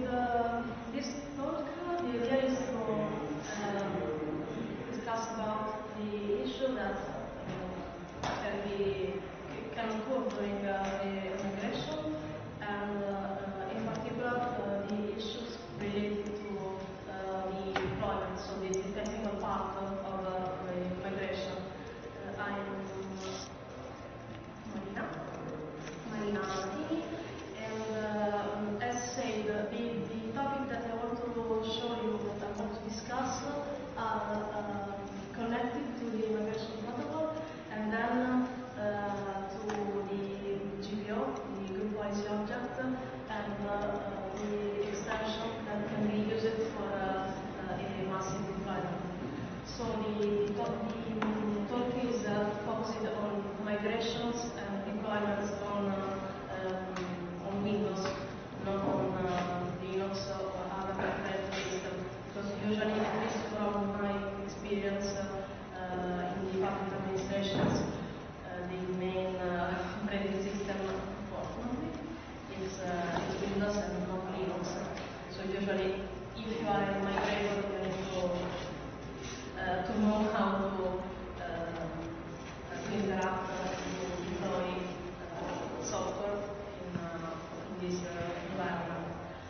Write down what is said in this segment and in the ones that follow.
this talk, the idea is to discuss about the issue that can occur during the migration, and in particular the issues related to the deployment, so the technical part of the migration. I'm Marina Martini, and as said, the topic that I want to show you, that I want to discuss, are connected to the migration protocol, and then to the GPO, the group policy object, and the extension that can be used for a massive deployment. So the talk is focused on migrations and deployments on Windows, not on the Linux or other operating systems, because usually, at least from my experience in the public administrations, the main operating system, unfortunately, is Windows and not Linux. So usually, if you are a migrator, you need to know how to interact, to deploy software in this environment.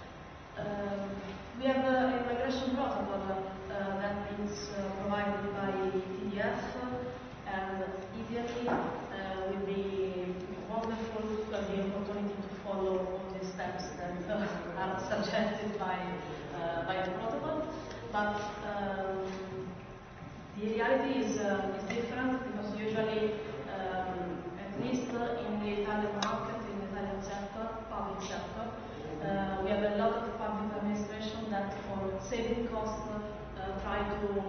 We have a migration protocol that is provided by TDF, and ideally will be wonderful to have the opportunity to follow all the steps that are suggested by the protocol. But the reality is different, because usually, at least in the Italian market, in the Italian sector, public sector, we have a lot of public administration that, for saving costs, try to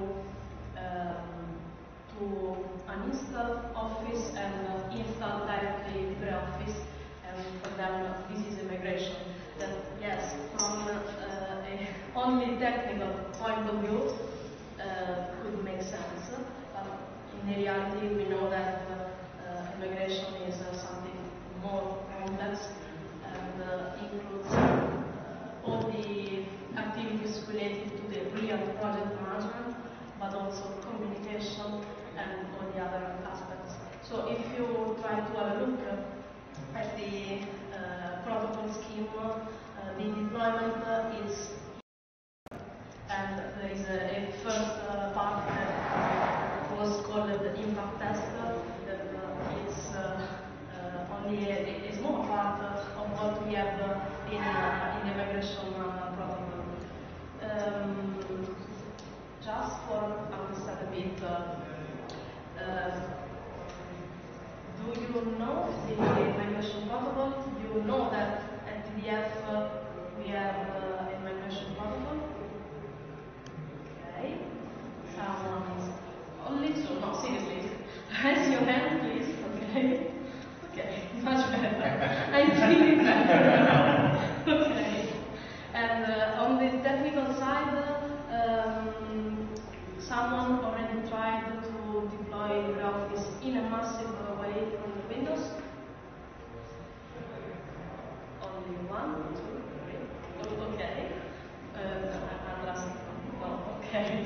uninstall Office and install directly LibreOffice, and for them this is a migration. That, yes, from only technical point of view, could make sense, but in reality we know that migration is something more complex and includes all the activities related to the real project management, but also communication and all the other aspects. So if you try to have a look at the protocol scheme, the deployment is, and there is a first part that was called the impact test, that is only a small part of what we have in the migration protocol. Just for understand a bit, do you know the migration protocol? Do you know that at TDF we have a migration protocol? Okay. Someone is only two. No, seriously. Raise your hand, please. Okay. Okay. Much better. I feel it. Okay. And on the technical side, someone already tried to deploy LibreOffice in a massive way on Windows? Only one, two, three. Oh, okay. No, okay.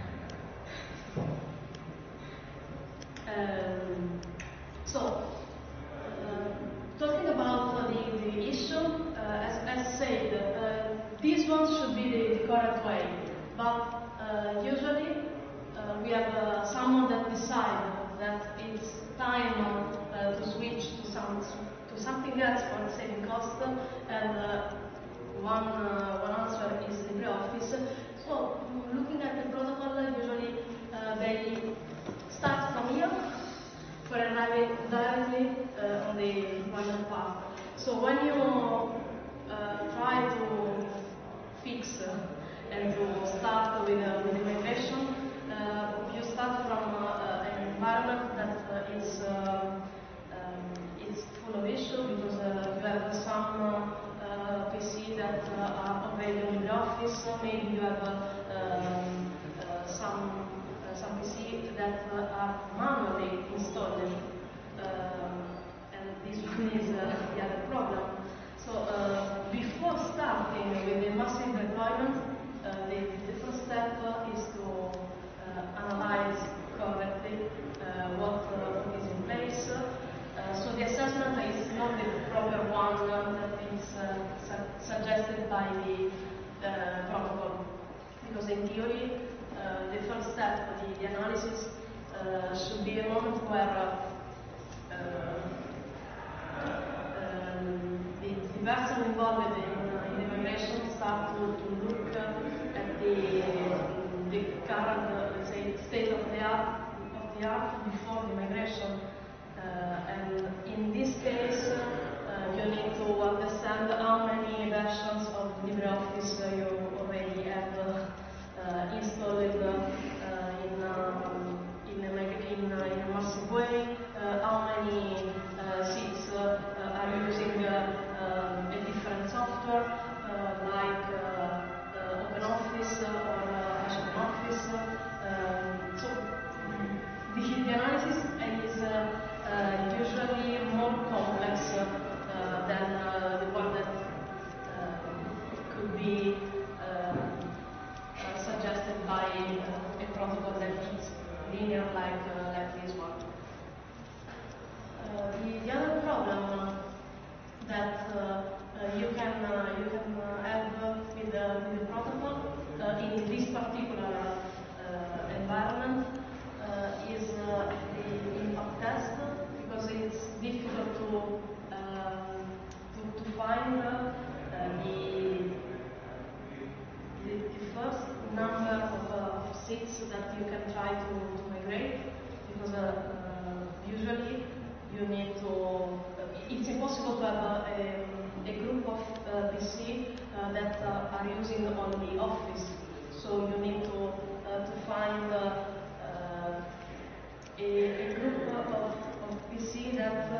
So, talking about the issue, as said, this one should be the correct way, but usually we have someone that decides that it's time to switch to something else for saving cost, and one answer is LibreOffice. So, looking at the protocol, usually they start from here for arriving directly on the deployment part. So when you try to fix and to start with the migration, you start from an environment that is full of issues, because you have some PC that are already on LibreOffice. Maybe you have some PC that are manually installed, and this one is the other problem. So before starting with the massive step is to analyze correctly what is in place. So the assessment is not the proper one that is suggested by the protocol, because in theory the first step, the analysis, should be a moment where the person involved in the migration start to look at the current, let's say, state of the art before the migration. And in this case, you need to understand how many versions of LibreOffice you already have installed in a massive way, how many seats are using a different software like OpenOffice or OpenOffice. So the analysis is usually more complex than the one that could be suggested by a protocol that is linear like this one. The other problem that you can have with the protocol in this particular environment is the impact test, because it's difficult to find the first number of seats that you can try to migrate, because usually you need to, it's impossible to have a group of PC that are using only Office, so you need to find a group of PC that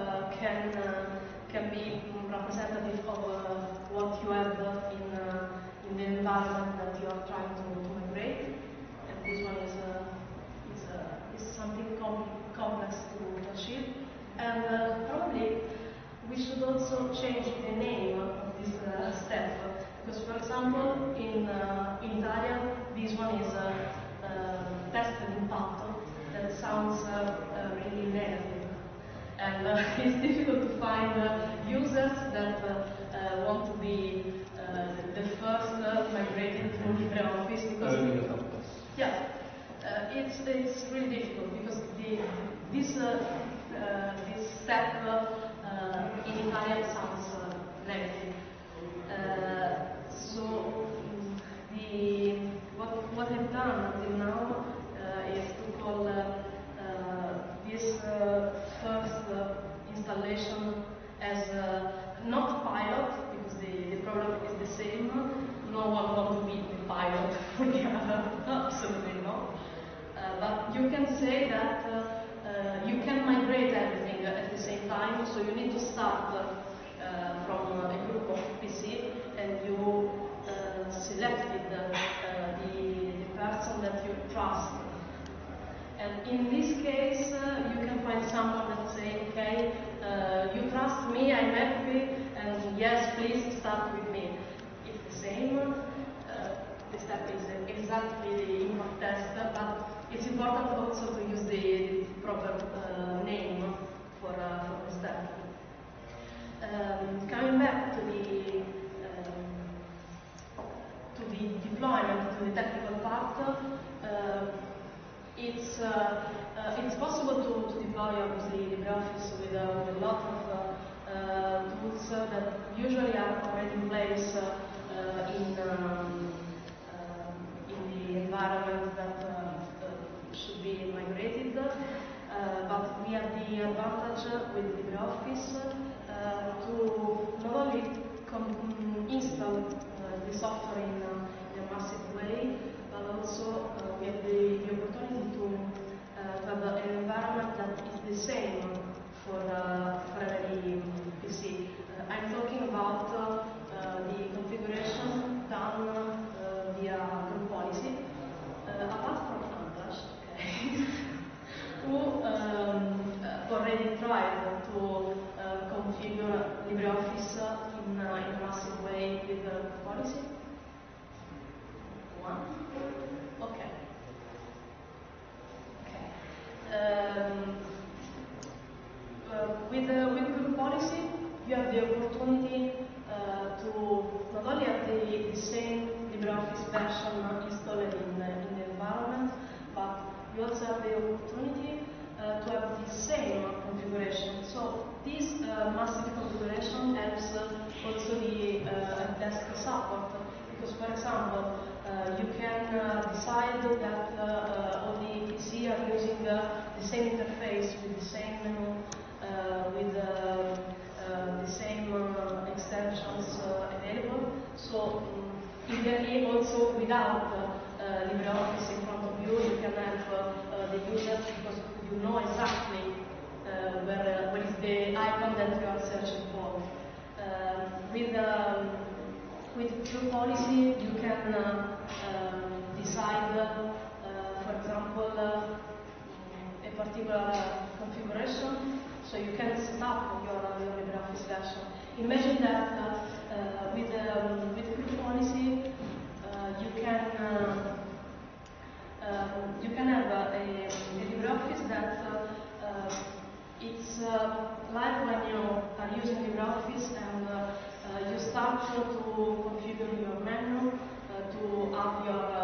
can be representative of what you have in the environment that you are trying to migrate. And this one is something complex to achieve. And probably we should also change the name of this step, because, for example, in Italian, this one is test d'impatto. That sounds really negative, and it's difficult to find users that want to be the first migrated to LibreOffice, because it's really difficult, because this step in Italian sounds negative. So what I've done until now is to call this first installation as not pilot, because the product is the same. No one wants to be the pilot for the other, absolutely not. But you can say that you can migrate everything at the same time, so you need to start from a group of PC, and you selected the person that you trust. And in this case, you can find someone that say, okay, you trust me, I'm happy, and yes, please start with me. It's the same. The step is exactly the impact test, but it's important also to use the proper name for the step. Coming back to the deployment, to the technical part, it's possible to deploy obviously LibreOffice with a lot of tools that usually are already in place in the environment that should be migrated. But we have the advantage with LibreOffice to not only install the software in a massive way, but also we have the opportunity to have an environment that is the same for every PC. I'm talking about the configuration done via group policy, apart from Andrash, okay, who already tried to configure LibreOffice in a massive way with group policy. One. opportunity to have the same configuration. So this massive configuration helps also the desk support, because, for example, you can decide that all the PC are using the same interface with the same menu, with the same extensions available. So ideally, also without LibreOffice in front of you, you can have the users, because you know exactly where is the icon that you are searching for. With True Policy, you can decide, for example, a particular configuration, so you can set up your LibreOffice version. Imagine that with True Policy, you can have a LibreOffice that it's like when you are using LibreOffice and you start to configure your menu, to add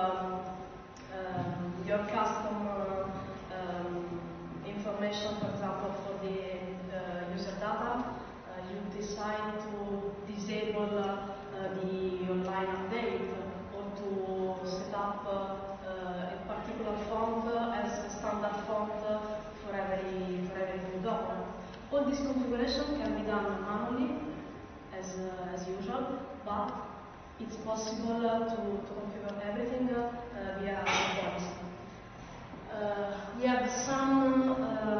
your custom information, for example, for the user data. You decide to disable the online update, or to set up a particular font as a standard font for every new document. All this configuration can be done manually, as usual, but it's possible to configure everything via policy. We have some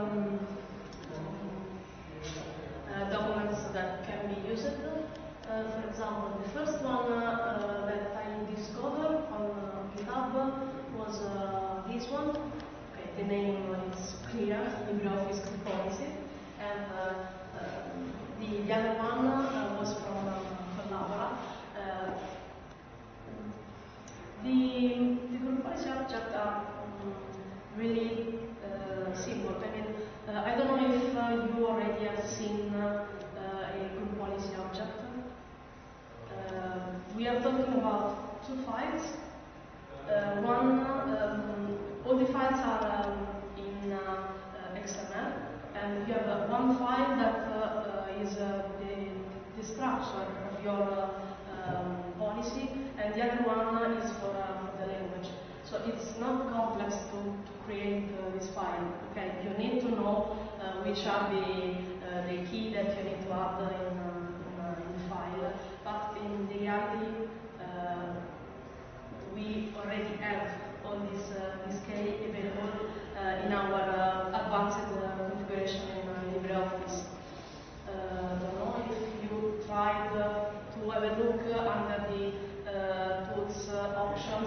documents that can be used. For example, the first one that I discovered on GitHub was this one. Okay, the name is clear, LibreOffice Policy, and the other one was from Collabora. The group policy objects are really simple. I mean, I don't know if you already have seen a group policy object. We are talking about two files. All the files are in XML, and you have one file that is the structure of your policy, and the other one is for the language. So it's not complex to create this file. Okay, you need to know which are the key that you need to add in the file, but in reality, we already have all this key available in our advanced configuration in LibreOffice. Don't know if you tried to have a look under the tools options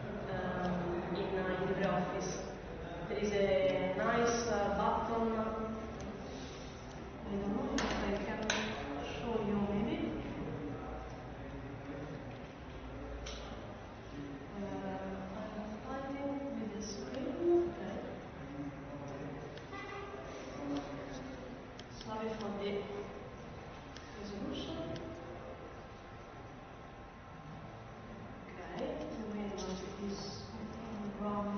in LibreOffice. There is a nice button. I don't know if I can show you maybe. I'm fighting with the screen. Okay. Sorry for the resolution. Okay, the window is wrong.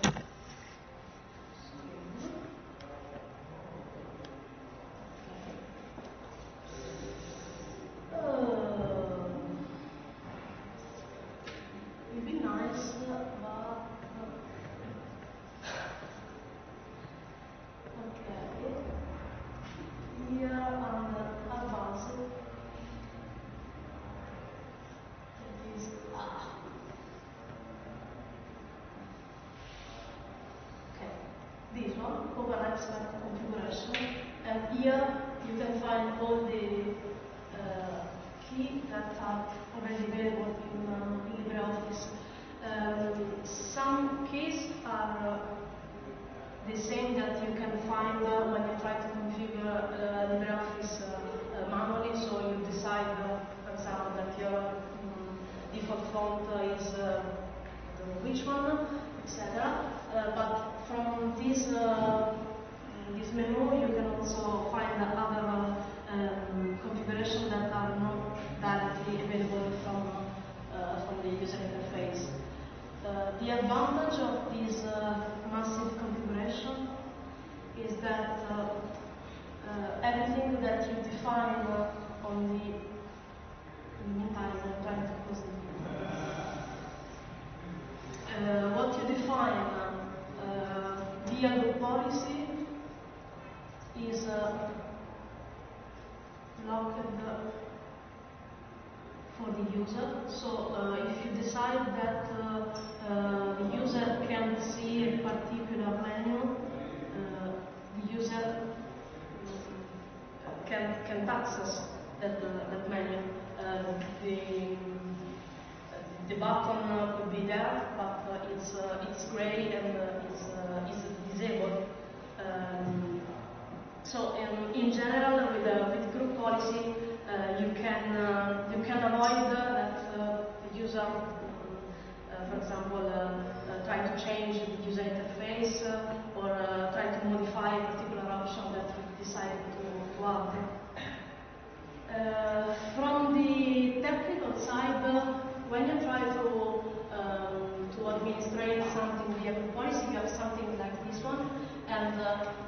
It'd be nice, but okay. Here on the advanced, it is okay. This one, Open Expert Configuration, and here you can find all the keys that are already available in LibreOffice. Some keys are the same that you can find when you try to configure LibreOffice manually. So you decide, for example, that your default font is I don't know which one, etc. But from this menu, you can also find other configurations that are not directly available from the user interface. The advantage of this massive configuration migration is that everything that you define on the... In the meantime, I'm trying to close the what you define via group policy is locked for the user. So if you decide that the user can't see a particular menu, the user can't access that menu. The button could be there, but it's gray and it's disabled. So in general, with group policy, you can avoid that the user, for example, try to change the user interface or try to modify a particular option that you decided to add. From the technical side, when you try to administrate something via group policy, you have something like this one, and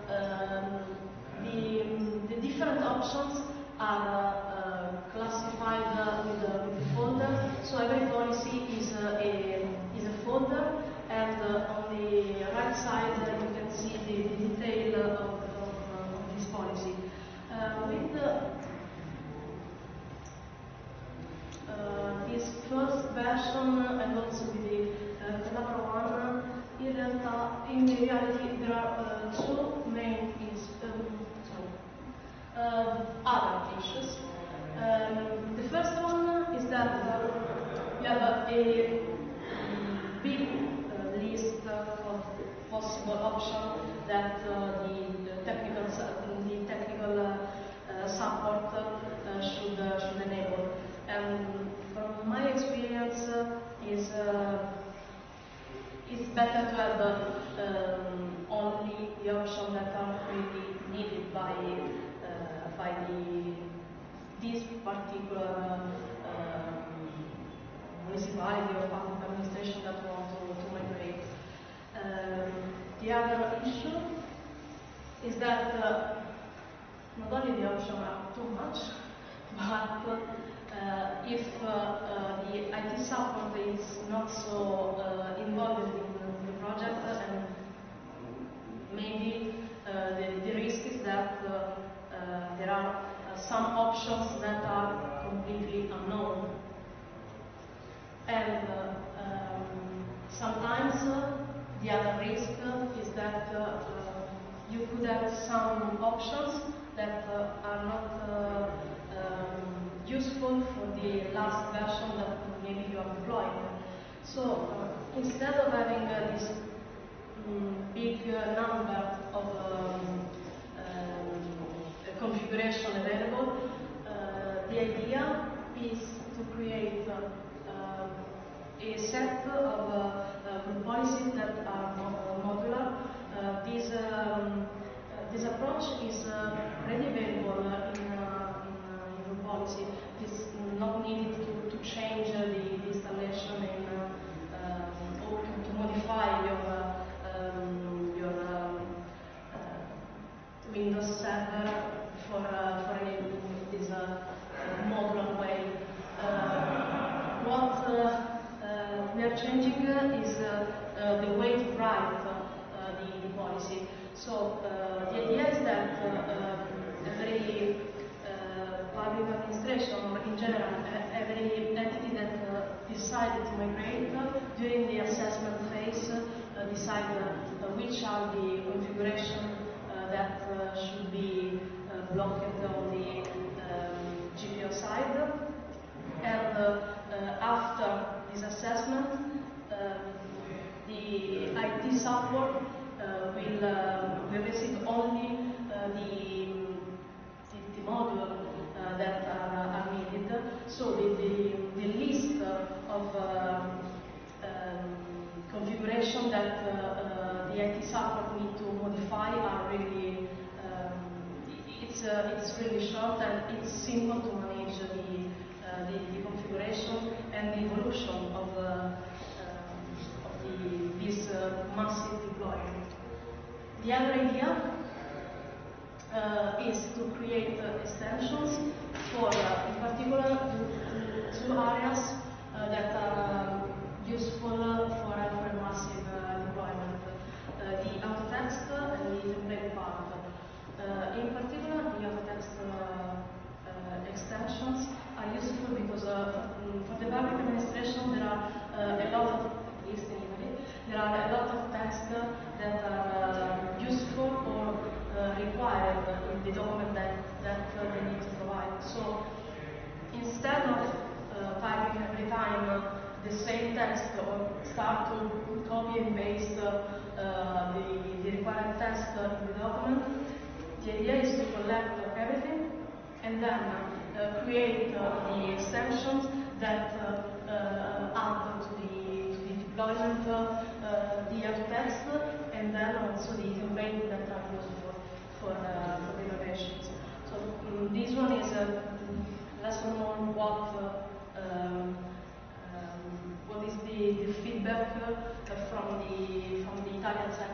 the different options are classified with a folder. So every policy is a folder, and on the right side you can see the detail of this policy. With this first version and also with the Collabora one, in reality there are two main other issues. The first one is that you have a big list of possible options that the technical support should enable. And from my experience, it's better to have only the options that are really needed by this particular municipality or public administration that want to migrate. The other issue is that not only the options are too much, but if the IT support is not so involved in the project, and maybe the risk is that there are some options that are completely unknown. And sometimes the other risk is that you could have some options that are not useful for the last version that maybe you are deploying. So instead of having this big number of configuration available, the idea is to create a set of group policies that are modular. This approach is already available in group policy. It's not needed to change the installation or to modify your Windows server for this modular way. What we are changing is the way to write the policy. So the idea is that every public administration, or in general every entity that decided to migrate during the assessment phase, decide which are the configuration that should be blocked on the GPO side. And after this assessment, the IT support will receive only the module that are needed. So the list of configuration that the IT support need to modify are really it's really short, and it's simple to manage the configuration and the evolution of this massive deployment. The other idea is to create extensions for, in particular, two areas that are useful for a massive deployment. The auto text and the template part. In particular, the auto text extensions are useful because for the public administration there are a lot of, at least in Italy, there are a lot of text that are useful or required in the document that they need to provide. So instead of typing every time the same text or start to copy and paste the required text in the document, the idea is to collect everything and then create the extensions that add to the deployment the auto text and then also the template that are useful for the innovations. So this one is less or more what is the feedback from the Italian side